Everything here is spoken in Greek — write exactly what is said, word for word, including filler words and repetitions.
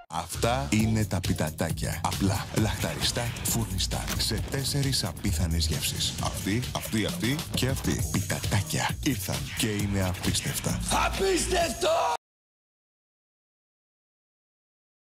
Αυτά είναι τα πιτατάκια. Απλά, λαχταριστά, φουρνιστά. Σε τέσσερις απίθανες γεύσεις. Αυτή, αυτή, αυτή και αυτή. Πιτατάκια ήρθαν και είναι απίστευτα. Απίστευτο!